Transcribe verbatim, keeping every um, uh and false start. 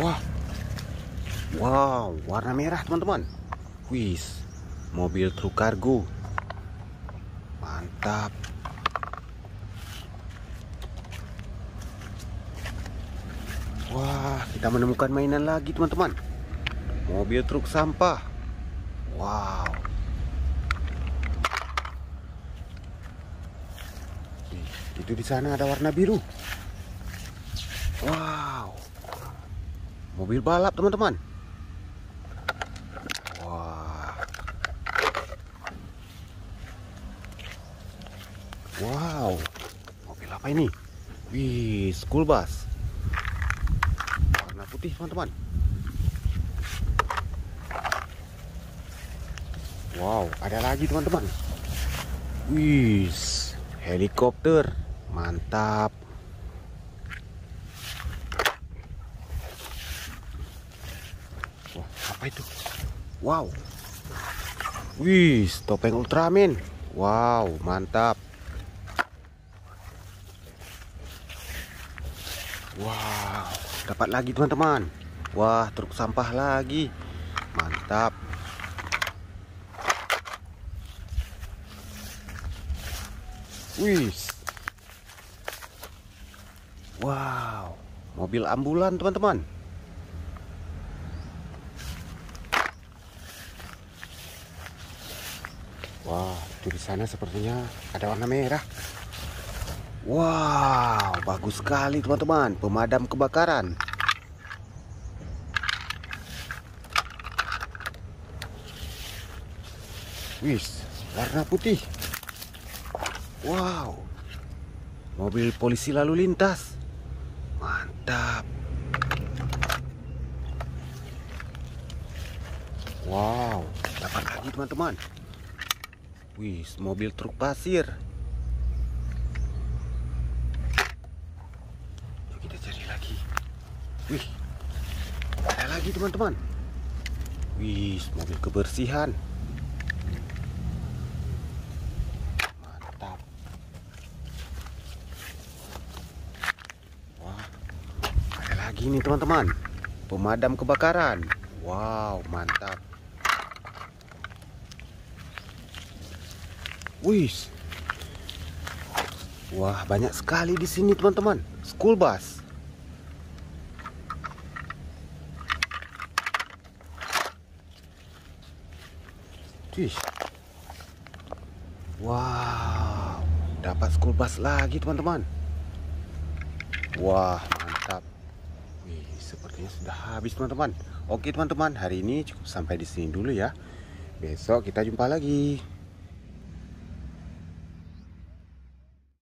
Wah, wow, warna merah teman-teman. Wis, mobil truk kargo. Mantap. Wah, kita menemukan mainan lagi teman-teman. Mobil truk sampah. Wow. Itu di sana ada warna biru. Wow. Mobil balap teman-teman. Wah. Wow. Mobil apa ini? Wih, school bus. Warna putih teman-teman. Wow, ada lagi teman-teman. Wih, helikopter. Mantap. Wah, apa itu? Wow. Wih, topeng Ultraman. Wow, mantap. Wow, dapat lagi teman-teman. Wah, truk sampah lagi. Mantap. Wih. Wow, mobil ambulan teman-teman. Wah, itu di sana sepertinya ada warna merah. Wow, bagus sekali teman-teman, pemadam kebakaran. Wis, warna putih. Wow, mobil polisi lalu lintas. Mantap. Wow, dapat lagi teman-teman. Wih, mobil truk pasir. Yuk kita cari lagi. Wih, ada lagi teman-teman. Wih, mobil kebersihan. Mantap. Wah, ada lagi nih teman-teman. Pemadam kebakaran. Wow, mantap. Wih. Wah, banyak sekali di sini teman-teman. School bus. Wih. Wow, dapat school bus lagi teman-teman. Wah, mantap. Wih, sepertinya sudah habis teman-teman. Oke teman-teman, hari ini cukup sampai di sini dulu ya. Besok kita jumpa lagi.